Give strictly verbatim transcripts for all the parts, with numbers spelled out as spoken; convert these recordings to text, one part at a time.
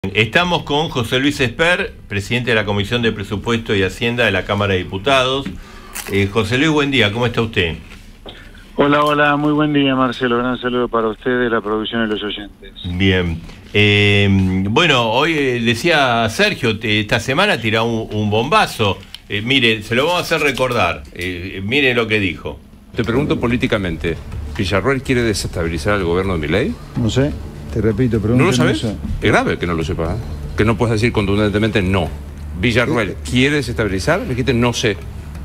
Estamos con José Luis Esper, presidente de la Comisión de Presupuesto y Hacienda de la Cámara de Diputados. Eh, José Luis, buen día, ¿cómo está usted? Hola, hola, muy buen día, Marcelo. Gran saludo para ustedes, la producción y los oyentes. Bien. Eh, bueno, hoy eh, decía Sergio, te, esta semana tiró un, un bombazo. Eh, mire, se lo vamos a hacer recordar. Eh, mire lo que dijo. Te pregunto políticamente, ¿Villarroel quiere desestabilizar al gobierno de Milei? No sé, te repito, pregunto. ¿No lo sabes? Es grave que no lo sepas, ¿eh? Que no puedes decir contundentemente no. ¿Villarroel quiere desestabilizar? Me dijiste no sé.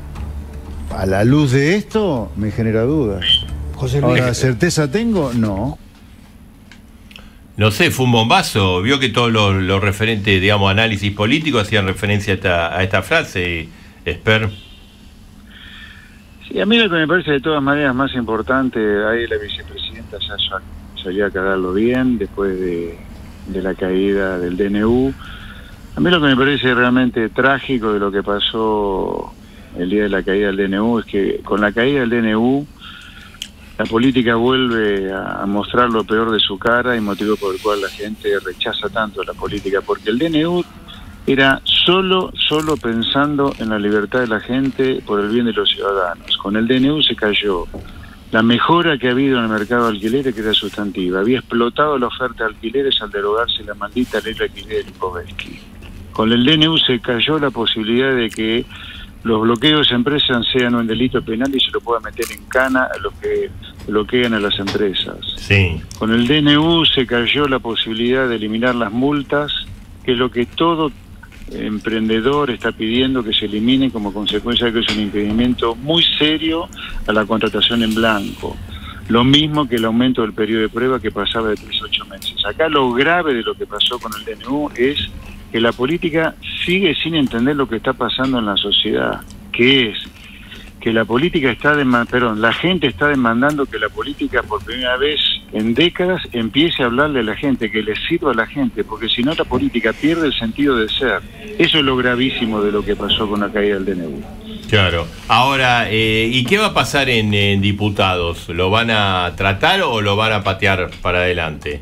A la luz de esto, me genera dudas. José Luis, Ahora, ¿certeza tengo? No. No sé, fue un bombazo. Vio que todos los, los referentes, digamos, análisis políticos hacían referencia a esta, a esta frase, Esper. Sí, a mí lo que me parece de todas maneras más importante, ahí la vicepresidenta ya salió a cagarlo bien después de, de la caída del D N U. A mí lo que me parece realmente trágico de lo que pasó el día de la caída del D N U es que con la caída del D N U la política vuelve a mostrar lo peor de su cara y motivo por el cual la gente rechaza tanto la política, porque el D N U era solo, solo pensando en la libertad de la gente por el bien de los ciudadanos. Con el D N U se cayó la mejora que ha habido en el mercado de alquileres, que era sustantiva. Había explotado la oferta de alquileres al derogarse la maldita ley de alquiler de Lipovetsky. Con el D N U se cayó la posibilidad de que los bloqueos de empresas sean un delito penal y se lo pueda meter en cana a los que bloquean a las empresas. Sí. Con el D N U se cayó la posibilidad de eliminar las multas, que es lo que todo emprendedor está pidiendo que se elimine como consecuencia de que es un impedimento muy serio a la contratación en blanco. Lo mismo que el aumento del periodo de prueba, que pasaba de tres a ocho meses. Acá lo grave de lo que pasó con el D N U es que la política sigue sin entender lo que está pasando en la sociedad, que es que la política está demandando, perdón, la gente está demandando que la política por primera vez en décadas empiece a hablarle a la gente, que le sirva a la gente, porque si no la política pierde el sentido de ser. Eso es lo gravísimo de lo que pasó con la caída del D N U. Claro. Ahora, eh, ¿y qué va a pasar en, en diputados? ¿Lo van a tratar o lo van a patear para adelante?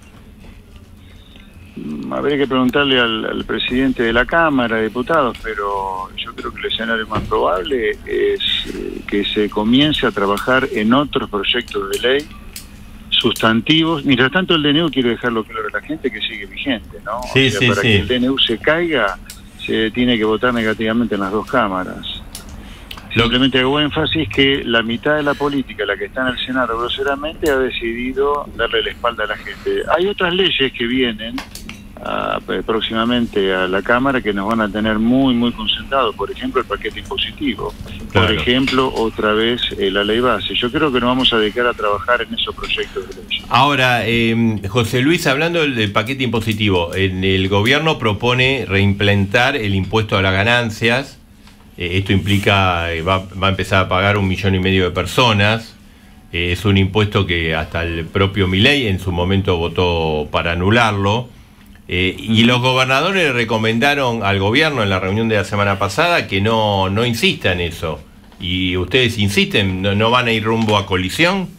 Habría que preguntarle al, al presidente de la Cámara de Diputados, pero yo creo que el escenario más probable es eh, que se comience a trabajar en otros proyectos de ley sustantivos. Mientras tanto, el D N U, quiero dejarlo claro a la gente, que sigue vigente, ¿no? Sí, o sea, sí, para sí. que el D N U se caiga, se tiene que votar negativamente en las dos cámaras. Simplemente hago énfasis que la mitad de la política, la que está en el Senado groseramente, ha decidido darle la espalda a la gente. Hay otras leyes que vienen a, próximamente a la Cámara que nos van a tener muy, muy concentrados. Por ejemplo, el paquete impositivo. Claro. Por ejemplo, otra vez eh, la ley base. Yo creo que nos vamos a dedicar a trabajar en esos proyectos de ley. Ahora, eh, José Luis, hablando del, del paquete impositivo, en el gobierno propone reimplementar el impuesto a las ganancias. Eh, esto implica, eh, va, va a empezar a pagar un millón y medio de personas. Eh, es un impuesto que hasta el propio Milei en su momento votó para anularlo. Eh, y los gobernadores recomendaron al gobierno en la reunión de la semana pasada que no, no insista en eso. ¿Y ustedes insisten? ¿No, no van a ir rumbo a colisión?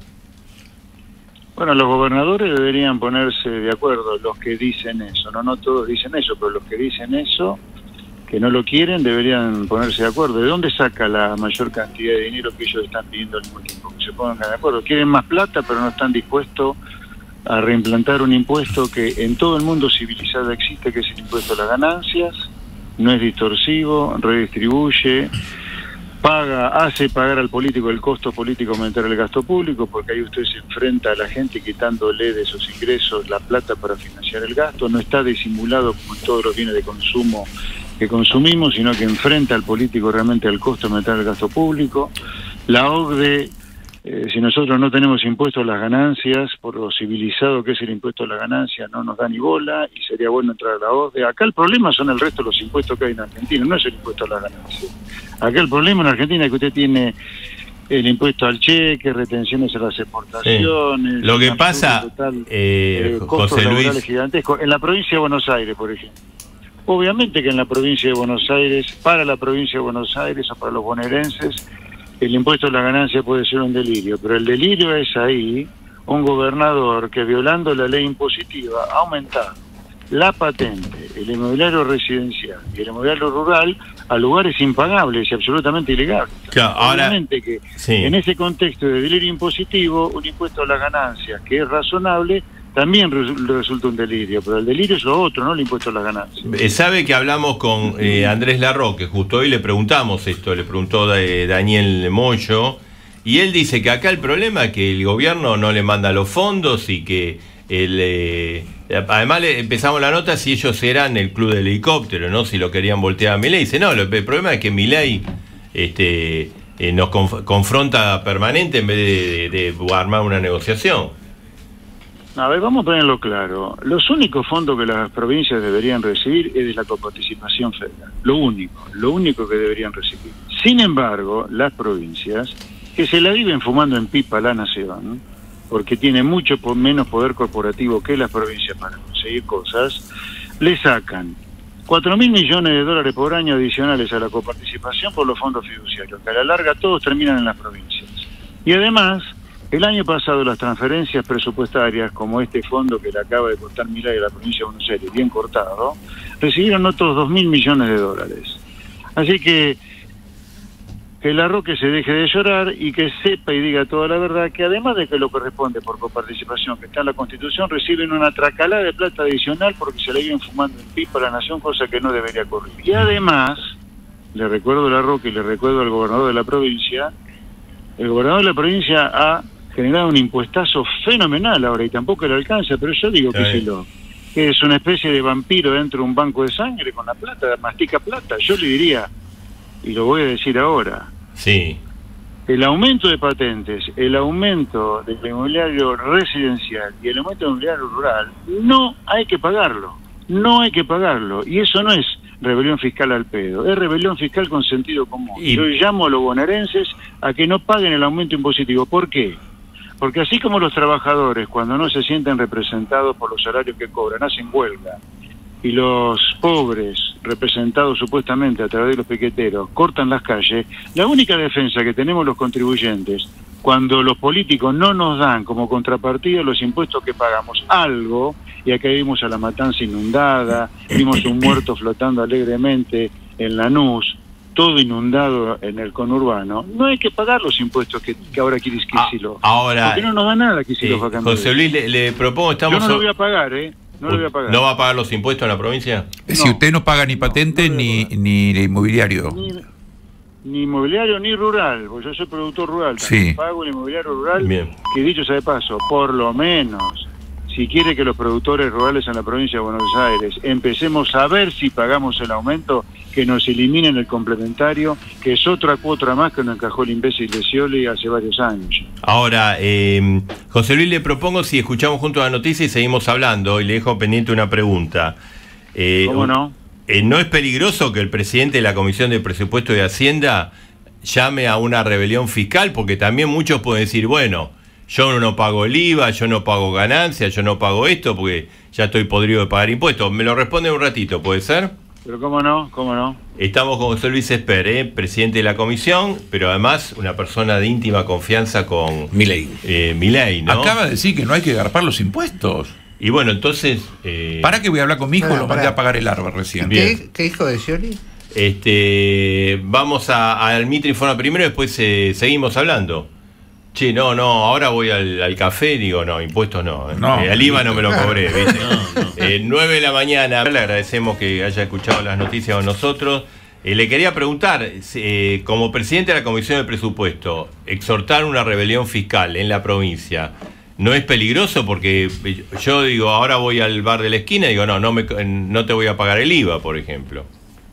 Bueno, los gobernadores deberían ponerse de acuerdo, los que dicen eso. No, no todos dicen eso, pero los que dicen eso, que no lo quieren, deberían ponerse de acuerdo. ¿De dónde saca la mayor cantidad de dinero que ellos están pidiendo al mismo tiempo? Que se pongan de acuerdo. Quieren más plata, pero no están dispuestos a reimplantar un impuesto que en todo el mundo civilizado existe, que es el impuesto a las ganancias. No es distorsivo, redistribuye, paga, hace pagar al político el costo político, aumentar el gasto público, porque ahí usted se enfrenta a la gente quitándole de sus ingresos la plata para financiar el gasto. No está disimulado como en todos los bienes de consumo que consumimos, sino que enfrenta al político realmente al costo de aumentar el gasto público. La O C D E, Eh, si nosotros no tenemos impuesto a las ganancias, por lo civilizado que es el impuesto a la ganancia, no nos da ni bola y sería bueno entrar a la O C D E. Acá el problema son el resto de los impuestos que hay en Argentina, no es el impuesto a las ganancias. Acá el problema en Argentina es que usted tiene el impuesto al cheque, retenciones a las exportaciones. Sí. Lo que pasa, total, eh, eh, José Luis, gigantescos. En la provincia de Buenos Aires, por ejemplo. Obviamente que en la provincia de Buenos Aires, para la provincia de Buenos Aires o para los bonaerenses, el impuesto a la ganancia puede ser un delirio, pero el delirio es ahí un gobernador que, violando la ley impositiva, ha aumentado la patente, el inmobiliario residencial y el inmobiliario rural a lugares impagables y absolutamente ilegales. Claro, ahora, obviamente que sí. En ese contexto de delirio impositivo, un impuesto a las ganancias que es razonable también resulta un delirio, pero el delirio es lo otro, no el impuesto a las ganancias. Sabe que hablamos con eh, Andrés Larroque, justo hoy le preguntamos esto, le preguntó eh, Daniel Moyo, y él dice que acá el problema es que el gobierno no le manda los fondos y que el, eh, además le empezamos la nota si ellos eran el club del helicóptero, ¿no? Si lo querían voltear a Milei. Dice, no, el problema es que Milei este, eh, nos conf confronta permanente en vez de, de, de armar una negociación. A ver, vamos a ponerlo claro. Los únicos fondos que las provincias deberían recibir es de la coparticipación federal. Lo único, lo único que deberían recibir. Sin embargo, las provincias, que se la viven fumando en pipa la nación, porque tiene mucho menos poder corporativo que las provincias para conseguir cosas, le sacan cuatro mil millones de dólares por año adicionales a la coparticipación por los fondos fiduciarios, que a la larga todos terminan en las provincias. Y además, el año pasado las transferencias presupuestarias, como este fondo que le acaba de cortar Milei a la provincia de Buenos Aires, bien cortado, recibieron otros dos mil millones de dólares. Así que que Larroque se deje de llorar y que sepa y diga toda la verdad, que además de que lo corresponde por coparticipación que está en la Constitución, reciben una tracalada de plata adicional porque se le viven fumando en pipa a la nación, cosa que no debería ocurrir. Y además, le recuerdo a Larroque y le recuerdo al gobernador de la provincia, el gobernador de la provincia ha generado un impuestazo fenomenal ahora y tampoco le alcanza, pero yo digo que sí lo que es una especie de vampiro dentro de un banco de sangre con la plata, mastica plata. Yo le diría, y lo voy a decir ahora, sí, el aumento de patentes, el aumento del inmobiliario residencial y el aumento del inmobiliario rural, no hay que pagarlo, no hay que pagarlo, y eso no es rebelión fiscal al pedo, es rebelión fiscal con sentido común. Y yo llamo a los bonaerenses a que no paguen el aumento impositivo. ¿Por qué? Porque así como los trabajadores, cuando no se sienten representados por los salarios que cobran, hacen huelga, y los pobres, representados supuestamente a través de los piqueteros, cortan las calles, la única defensa que tenemos los contribuyentes, cuando los políticos no nos dan como contrapartida los impuestos que pagamos algo, y acá vimos a la matanza inundada, vimos un muerto flotando alegremente en Lanús, todo inundado en el conurbano, no hay que pagar los impuestos que, que ahora quiere Kicillof. Ah, ahora, porque no nos da nada Kicillof eh, acá en José Luis, le, le propongo, estamos... Yo no lo voy a pagar, ¿eh? No lo voy a pagar. ¿No va a pagar los impuestos en la provincia? No, si usted no paga ni patente no, no ni, ni inmobiliario. Ni, ni inmobiliario ni rural, porque yo soy productor rural. Sí. Pago el inmobiliario rural, bien, que dicho sea de paso, por lo menos, si quiere que los productores rurales en la provincia de Buenos Aires empecemos a ver si pagamos el aumento, que nos eliminen el complementario, que es otra cuota más que nos encajó el imbécil de Scioli hace varios años. Ahora, eh, José Luis, le propongo si escuchamos juntos la noticia y seguimos hablando, y le dejo pendiente una pregunta. Eh, ¿Cómo no? Eh, ¿No es peligroso que el presidente de la Comisión de Presupuesto de Hacienda llame a una rebelión fiscal? Porque también muchos pueden decir, bueno, yo no pago el I V A, yo no pago ganancias, yo no pago esto porque ya estoy podrido de pagar impuestos. Me lo responde un ratito, ¿puede ser? Pero cómo no, cómo no. Estamos con José Luis Esper, ¿eh? Presidente de la comisión, pero además una persona de íntima confianza con Milei. Eh, Milei, ¿no? Acaba de decir que no hay que garpar los impuestos. Y bueno, entonces... Eh... ¿Para que voy a hablar con mi hijo? Pará, Lo mandé pará. a pagar el árbol recién. ¿Qué, ¿Qué hijo de Scioli? Este, vamos a, al Mitre Informa primero, después eh, seguimos hablando. Che, no, no, ahora voy al, al café y digo, no, impuestos no. Eh. No, eh, al I V A no me lo claro. cobré, ¿viste? No, no. Eh, nueve de la mañana, le agradecemos que haya escuchado las noticias con nosotros. Eh, le quería preguntar, eh, como presidente de la Comisión de Presupuesto, exhortar una rebelión fiscal en la provincia, ¿no es peligroso? Porque yo digo, ahora voy al bar de la esquina y digo, no, no, me, no te voy a pagar el I V A, por ejemplo.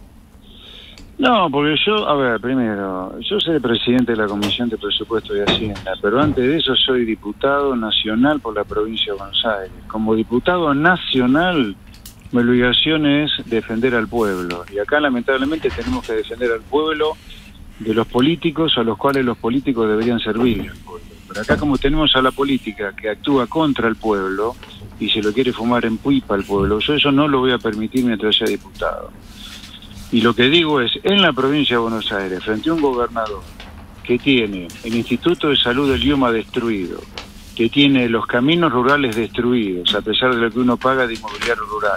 No, porque yo, a ver, primero, yo soy presidente de la Comisión de Presupuesto de Hacienda, pero antes de eso soy diputado nacional por la provincia de Buenos Aires. Como diputado nacional, mi obligación es defender al pueblo. Y acá, lamentablemente, tenemos que defender al pueblo de los políticos a los cuales los políticos deberían servir al pueblo. Pero acá, como tenemos a la política que actúa contra el pueblo y se lo quiere fumar en pipa al pueblo, yo eso no lo voy a permitir mientras sea diputado. Y lo que digo es, en la provincia de Buenos Aires, frente a un gobernador que tiene el Instituto de Salud del Idioma destruido, que tiene los caminos rurales destruidos, a pesar de lo que uno paga de inmobiliario rural,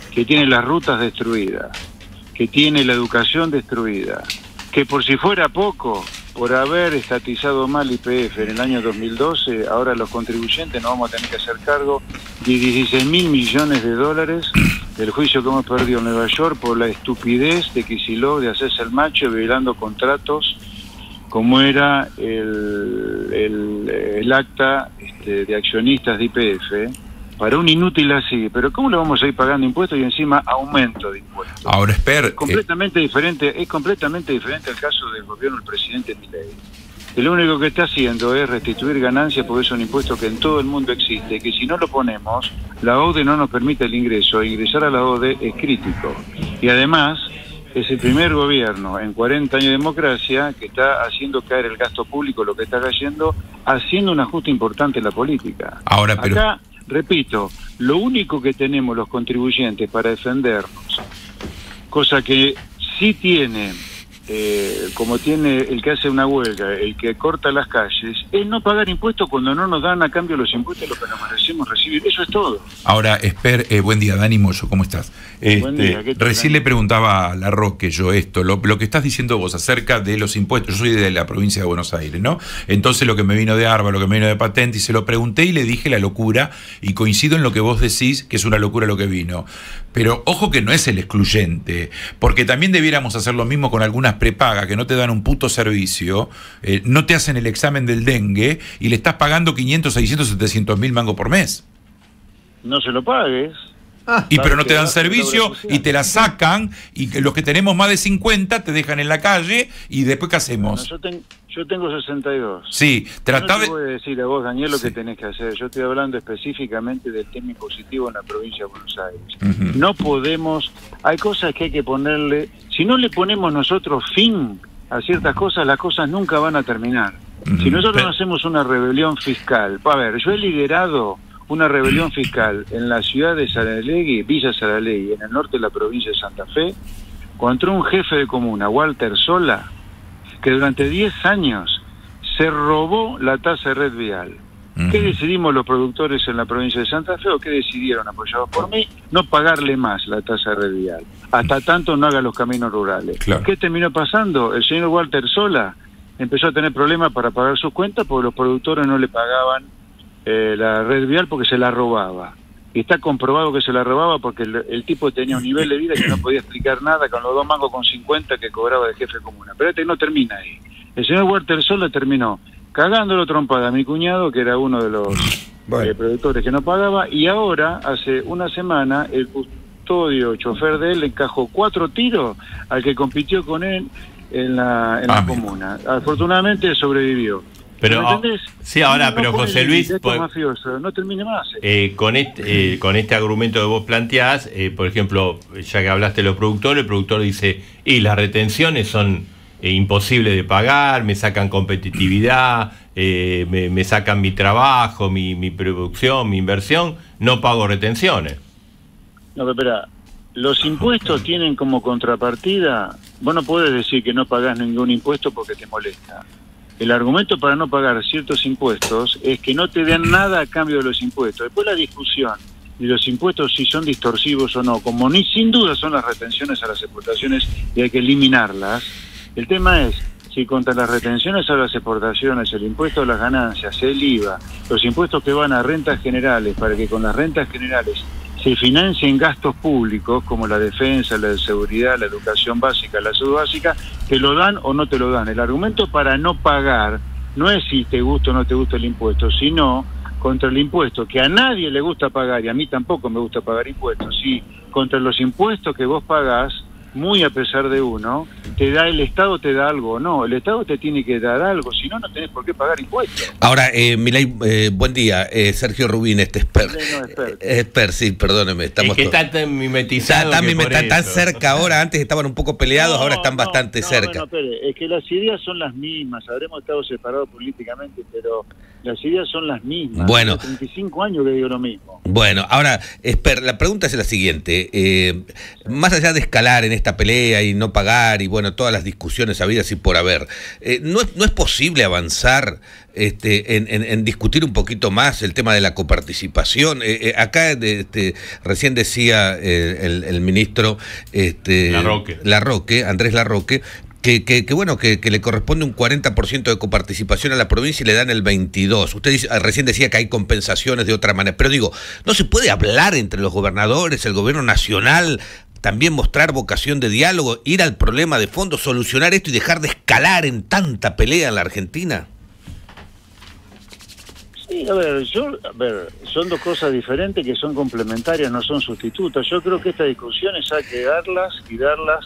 que tiene las rutas destruidas, que tiene la educación destruida, que por si fuera poco, por haber estatizado mal I P F en el año dos mil doce, ahora los contribuyentes nos vamos a tener que hacer cargo de dieciséis mil millones de dólares del juicio que hemos perdido en Nueva York por la estupidez de Kicillof de hacerse el macho violando contratos como era el, el, el acta este, de accionistas de I P F, para un inútil así. Pero ¿cómo le vamos a ir pagando impuestos y encima aumento de impuestos? Ahora, Esper... Es completamente eh... diferente, es completamente diferente al caso del gobierno del presidente Milei. Que lo único que está haciendo es restituir ganancias porque es un impuesto que en todo el mundo existe, que si no lo ponemos, la O D E no nos permite el ingreso. Ingresar a la O D E es crítico. Y además, es el primer gobierno en cuarenta años de democracia que está haciendo caer el gasto público, lo que está cayendo, haciendo un ajuste importante en la política. Ahora, pero... Acá, repito, lo único que tenemos los contribuyentes para defendernos, cosa que sí tiene, eh, como tiene el que hace una huelga, el que corta las calles, es no pagar impuestos cuando no nos dan a cambio los impuestos lo que nos merecemos recibir. Eso es todo. Ahora, Esper, eh, buen día, Dani Moyo, ¿cómo estás? Este, Buen día, ¿qué tal, recién Dani? le preguntaba a Larroque yo esto, lo, lo que estás diciendo vos acerca de los impuestos. Yo soy de la provincia de Buenos Aires, ¿no? Entonces lo que me vino de Arba, lo que me vino de Patente, y se lo pregunté y le dije la locura, y coincido en lo que vos decís, que es una locura lo que vino. Pero ojo que no es el excluyente, porque también debiéramos hacer lo mismo con algunas prepagas que no te dan un puto servicio, eh, no te hacen el examen del dengue y le estás pagando quinientos, seiscientos, setecientos mil mangos por mes. No se lo pagues. Ah, Y pero no te dan que va- servicio que va- y te la sacan, y que los que tenemos más de cincuenta te dejan en la calle, y después ¿qué hacemos? Bueno, yo, ten- yo tengo sesenta y dos. Sí, No tratá te de... voy a decir a vos, Daniel, lo Sí. que tenés que hacer. Yo estoy hablando específicamente del tema impositivo en la provincia de Buenos Aires. Ujú. No podemos... Hay cosas que hay que ponerle... Si no le ponemos nosotros fin a ciertas cosas, las cosas nunca van a terminar. Ujú. Si nosotros Pero- no hacemos una rebelión fiscal... A ver, yo he liderado una rebelión fiscal en la ciudad de Saralegui, Villa Saralegui, en el norte de la provincia de Santa Fe, contra un jefe de comuna, Walter Sola, que durante diez años se robó la tasa de red vial. Ujú. ¿Qué decidimos los productores en la provincia de Santa Fe o qué decidieron, apoyados por mí? No pagarle más la tasa de red vial, hasta tanto no haga los caminos rurales. Claro. ¿Qué terminó pasando? El señor Walter Sola empezó a tener problemas para pagar sus cuentas porque los productores no le pagaban eh, la red vial porque se la robaba. Y está comprobado que se la robaba porque el, el tipo tenía un nivel de vida que no podía explicar nada con los dos mangos con cincuenta que cobraba de jefe de comuna. Pero este no termina ahí. El señor Walter Sola terminó cagándolo trompada a mi cuñado, que era uno de los Bueno. eh, productores que no pagaba, y ahora, hace una semana, el custodio chofer de él le encajó cuatro tiros al que compitió con él en la, en Ah, la mira. comuna. Afortunadamente sobrevivió. Pero, ¿Me entendés? sí, ahora, No, pero no José puede Luis, esto pues- mafioso, no termine más. Eh, con, este, eh, con este argumento que vos planteás, eh, por ejemplo, ya que hablaste de los productores, el productor dice, y las retenciones son eh, imposibles de pagar, me sacan competitividad, eh, me, me sacan mi trabajo, mi, mi producción, mi inversión, no pago retenciones. No, pero espera, los impuestos tienen como contrapartida, vos no podés decir que no pagás ningún impuesto porque te molesta. El argumento para no pagar ciertos impuestos es que no te den nada a cambio de los impuestos. Después la discusión de los impuestos si son distorsivos o no, como ni sin duda son las retenciones a las exportaciones y hay que eliminarlas. El tema es si contra las retenciones a las exportaciones, el impuesto a las ganancias, el I V A, los impuestos que van a rentas generales, para que con las rentas generales se financien gastos públicos como la defensa, la seguridad, la educación básica, la salud básica, te lo dan o no te lo dan. El argumento para no pagar no es si te gusta o no te gusta el impuesto, sino contra el impuesto, que a nadie le gusta pagar, y a mí tampoco me gusta pagar impuestos, sí, contra los impuestos que vos pagás, muy a pesar de uno, te da el Estado, te da algo, no, el Estado te tiene que dar algo, si no, no tenés por qué pagar impuestos. Ahora, eh, Milei, eh, buen día, eh, Sergio Rubín, este expert. Milei no es expert. Eh, expert, sí, perdóneme. Estamos Es que to- está tan mimetizado. Está, tan, que por está tan eso. cerca ahora, antes estaban un poco peleados, No, ahora están no, bastante no, cerca. Bueno, espere, es que las ideas son las mismas, habremos estado separados políticamente, pero Las ideas son las mismas. Bueno. Hace treinta y cinco años que digo lo mismo. Bueno, ahora, Esper, la pregunta es la siguiente. Eh, más allá de escalar en esta pelea y no pagar y, bueno, todas las discusiones habidas y por haber, eh, ¿no, es, ¿no es posible avanzar este, en, en, en discutir un poquito más el tema de la coparticipación? Eh, eh, acá de, este, recién decía eh, el, el ministro este, Larroque. Larroque, Andrés Larroque, Que, que, que bueno, que, que le corresponde un cuarenta por ciento de coparticipación a la provincia y le dan el veintidós por ciento. Usted dice, recién decía que hay compensaciones de otra manera, pero digo, ¿no se puede hablar entre los gobernadores, el gobierno nacional, también mostrar vocación de diálogo, ir al problema de fondo, solucionar esto y dejar de escalar en tanta pelea en la Argentina? Sí, a ver, yo, a ver, son dos cosas diferentes que son complementarias, no son sustitutas. Yo creo que estas discusiones hay que darlas y darlas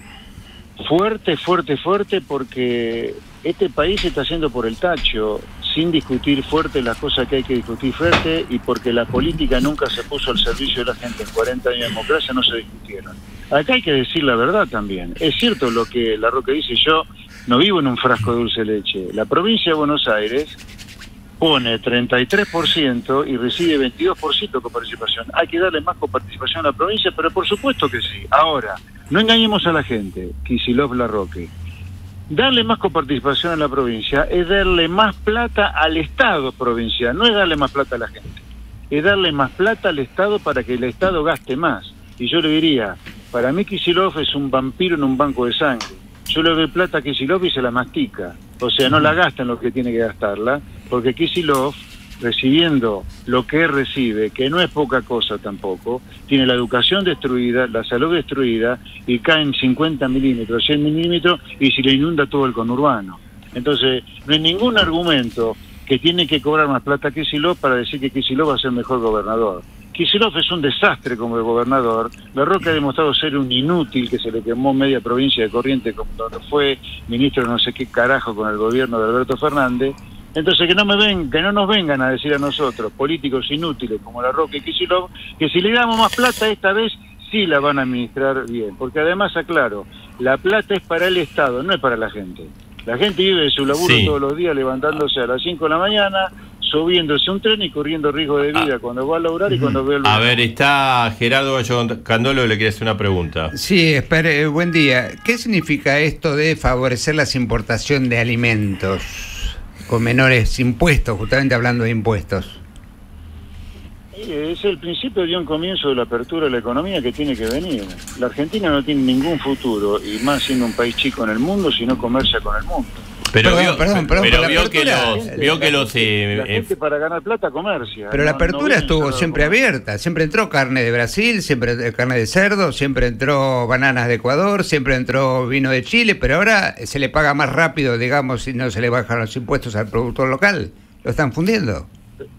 fuerte, fuerte, fuerte, porque este país se está haciendo por el tacho, sin discutir fuerte las cosas que hay que discutir fuerte, y porque la política nunca se puso al servicio de la gente. En cuarenta años de democracia no se discutieron. Acá hay que decir la verdad también. Es cierto lo que Larroque dice, yo no vivo en un frasco de dulce leche. La provincia de Buenos Aires pone treinta y tres por ciento y recibe veintidós por ciento de coparticipación. Hay que darle más coparticipación a la provincia, pero por supuesto que sí. Ahora, no engañemos a la gente, Kicillof, Larroque. Darle más coparticipación a la provincia es darle más plata al Estado provincial, no es darle más plata a la gente. Es darle más plata al Estado para que el Estado gaste más. Y yo le diría, para mí Kicillof es un vampiro en un banco de sangre. Yo le doy plata a Kicillof y se la mastica. O sea, no la gasta en lo que tiene que gastarla, porque Kicillof, recibiendo lo que recibe, que no es poca cosa tampoco, tiene la educación destruida, la salud destruida, y caen cincuenta milímetros, cien milímetros, y se le inunda todo el conurbano. Entonces, no hay ningún argumento que tiene que cobrar más plata que Kicillof para decir que Kicillof va a ser mejor gobernador. Kicillof es un desastre como gobernador. Larroque ha demostrado ser un inútil, que se le quemó media provincia de Corrientes cuando fue ministro de no sé qué carajo con el gobierno de Alberto Fernández. Entonces que no me ven, que no nos vengan a decir a nosotros, políticos inútiles como Larroque y Kicillof, que si le damos más plata esta vez sí la van a administrar bien. Porque además, aclaro, la plata es para el Estado, no es para la gente. La gente vive de su laburo sí. todos los días, levantándose a las cinco de la mañana, subiéndose un tren y corriendo riesgo de vida ah. cuando va a laburar y cuando ve el... A ver, está Gerardo Gallo Candolo, le quiere hacer una pregunta. Sí, espere, buen día. ¿Qué significa esto de favorecer las importaciones de alimentos con menores impuestos, justamente hablando de impuestos? Es el principio de un comienzo de la apertura de la economía que tiene que venir. La Argentina no tiene ningún futuro, y más siendo un país chico en el mundo, si no comercia con el mundo. Pero perdón, vio, perdón, perdón, pero pero vio la que apertura, los, vio que los eh, la gente eh, para ganar plata comercia. Pero no, la apertura no estuvo siempre comer. abierta, siempre entró carne de Brasil, siempre carne de cerdo, siempre entró bananas de Ecuador, siempre entró vino de Chile, pero ahora se le paga más rápido, digamos, si no se le bajan los impuestos al productor local. Lo están fundiendo.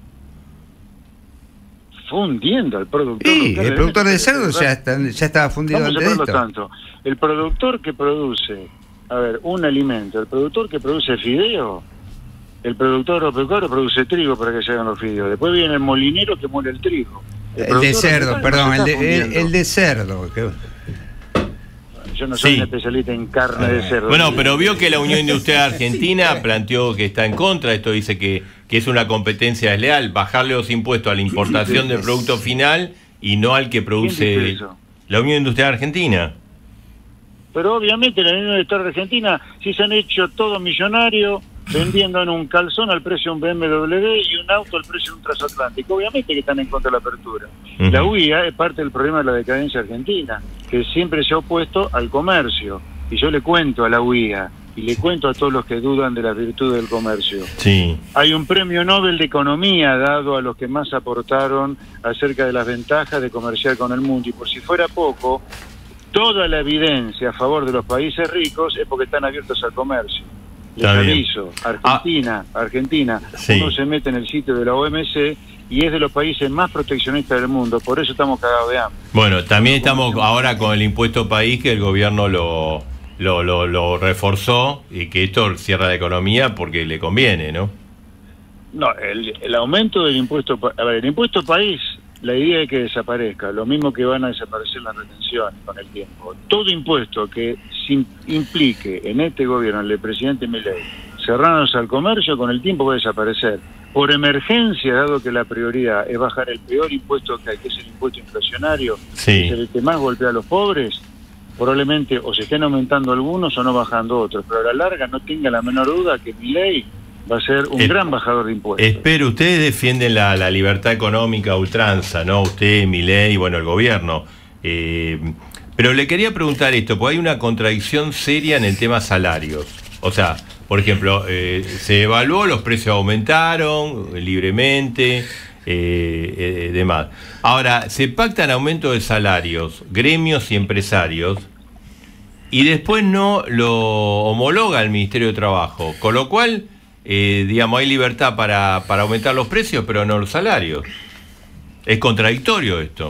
Fundiendo al productor Sí, local. el productor de cerdo ya, está, ya estaba fundido Vamos antes a de verlo esto. tanto. El productor que produce, a ver, un alimento, el productor que produce fideo, el productor agropecuario produce trigo para que se hagan los fideos. Después viene el molinero que muele el trigo. El, el de cerdo, perdón, el de, el, el de cerdo. Que... Yo no soy sí. un especialista en carne de cerdo. Bueno, pero vio que la Unión Industrial Argentina planteó que está en contra. Esto dice que, que es una competencia desleal, bajarle los impuestos a la importación del producto final y no al que produce la Unión Industrial Argentina. Pero obviamente la Unión Industrial Argentina, si se han hecho todo millonario vendiendo en un calzón al precio de un B M W y un auto al precio de un transatlántico, obviamente que están en contra de la apertura. Uh-huh. La U I A es parte del problema de la decadencia argentina, que siempre se ha opuesto al comercio. Y yo le cuento a la U I A y le cuento a todos los que dudan de la virtud del comercio. Sí. Hay un premio Nobel de Economía dado a los que más aportaron acerca de las ventajas de comerciar con el mundo. Y por si fuera poco, toda la evidencia a favor de los países ricos es porque están abiertos al comercio. Les aviso, Argentina, ah, Argentina, sí. Uno se mete en el sitio de la O M C y es de los países más proteccionistas del mundo, por eso estamos cagados de hambre. Bueno, también estamos ahora con el impuesto país, que el gobierno lo, lo, lo, lo reforzó y que esto cierra la economía porque le conviene, ¿no? No, el, el aumento del impuesto, a ver, el impuesto país, la idea es que desaparezca, lo mismo que van a desaparecer las retenciones con el tiempo. Todo impuesto que implique en este gobierno, el del presidente Milei, cerrarnos al comercio, con el tiempo va a desaparecer. por emergencia, dado que la prioridad es bajar el peor impuesto que hay, que es el impuesto inflacionario, Sí. que es el que más golpea a los pobres, probablemente o se estén aumentando algunos o no bajando otros, pero a la larga no tenga la menor duda que Milei va a ser un Es- gran bajador de impuestos. Espero, ustedes defienden la, la libertad económica a ultranza, ¿no? Usted, Milei y bueno, el gobierno. Eh, pero le quería preguntar esto, porque hay una contradicción seria en el tema salarios. O sea, por ejemplo, eh, se evaluó, los precios aumentaron eh, libremente, eh, eh, demás. Ahora, se pactan aumentos de salarios, gremios y empresarios, y después no lo homologa el Ministerio de Trabajo, con lo cual, eh, digamos, hay libertad para, para aumentar los precios, pero no los salarios. Es contradictorio esto.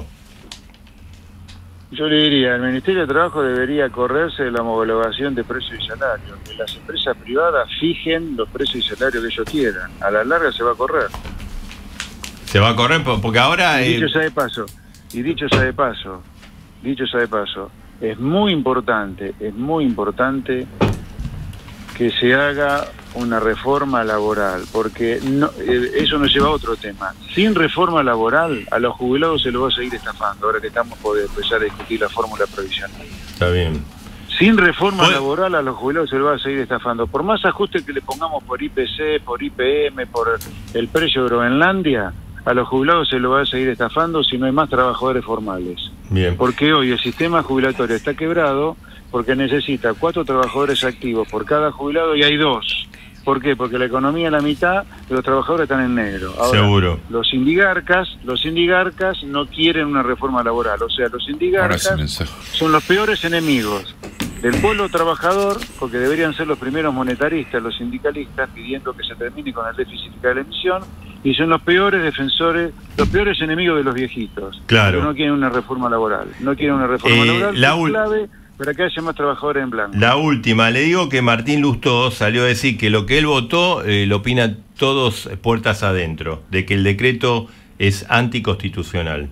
Yo le diría, el Ministerio de Trabajo debería correrse de la homologación de precios y salarios, que las empresas privadas fijen los precios y salarios que ellos quieran. A la larga se va a correr. Se va a correr po- porque ahora... Y eh, dicho sea de paso, y dicho sea de paso, dicho sea de paso, es muy importante, es muy importante que se haga una reforma laboral, porque no, eh, eso nos lleva a otro tema. Sin reforma laboral, a los jubilados se los va a seguir estafando, ahora que estamos por empezar a discutir la fórmula provisional. está bien. Sin reforma Bueno. laboral, a los jubilados se los va a seguir estafando. Por más ajustes que le pongamos por I P C, por I P M, por el precio de Groenlandia, a los jubilados se los va a seguir estafando si no hay más trabajadores formales. Bien. Porque hoy el sistema jubilatorio está quebrado porque necesita cuatro trabajadores activos por cada jubilado y hay dos. ¿Por qué? Porque la economía a la mitad de los trabajadores están en negro. Ahora, Seguro. Los sindigarcas, los sindigarcas no quieren una reforma laboral. O sea, los Ahora sí, sindigarcas mensaje. son los peores enemigos del pueblo trabajador, porque deberían ser los primeros monetaristas, los sindicalistas, pidiendo que se termine con el déficit fiscal de la emisión, y son los peores defensores, los peores enemigos de los viejitos. Claro. Que no quieren una reforma laboral. No quieren una reforma Eh, laboral, la que es ul- clave para que haya más trabajadores en blanco. La última, le digo que Martín Lustó salió a decir que lo que él votó eh, lo opinan todos puertas adentro, de que el decreto es anticonstitucional.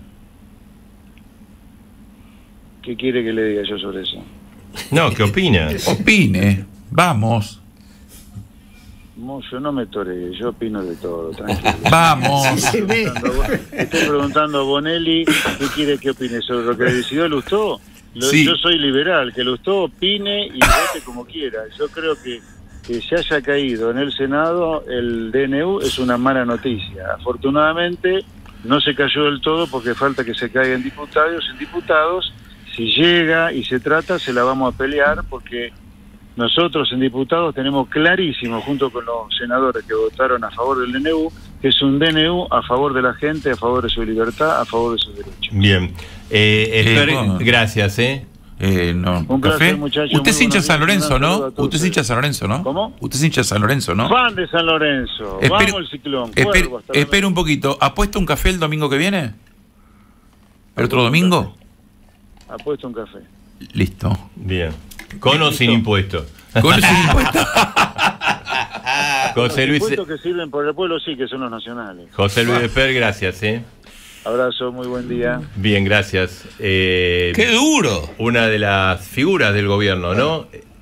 ¿Qué quiere que le diga yo sobre eso? No, ¿qué opina? Opine, vamos, No, yo no me toré, yo opino de todo, tranquilo. vamos. Estoy preguntando a Bonelli qué quiere que opine sobre lo que decidió Lustó. Lo- Sí. Yo soy liberal, que Lustó opine y vote como quiera. Yo creo que que se haya caído en el Senado el D N U es una mala noticia. Afortunadamente no se cayó del todo porque falta que se caigan diputados. En diputados, si llega y se trata, se la vamos a pelear porque nosotros en diputados tenemos clarísimo, junto con los senadores que votaron a favor del D N U, que es un D N U a favor de la gente, a favor de su libertad, a favor de sus derechos. Bien. Eh, Esper, Eh, bueno. gracias, ¿eh? Eh, no, Un placer, ¿café? muchachos, Usted es muy hincha de buenos San días, Lorenzo, un saludo ¿no? a todos Usted es hincha de San Lorenzo, ¿no? ¿Cómo? Usted es hincha de San Lorenzo, ¿no? Fan de San Lorenzo. Espere- Vamos el ciclón. Esper- Cuervo, hasta la espere un poquito. ¿Apuesta un café el domingo que viene? ¿El otro domingo? Apuesto un café. Listo. Bien. Con o sin impuestos. Con ese impuesto. José Los Luis, impuestos que sirven por el pueblo sí que son los nacionales. José Luis Esper, gracias, ¿eh? Abrazo, muy buen día. Bien, gracias. Eh, ¡Qué duro! una de las figuras del gobierno, ¿no?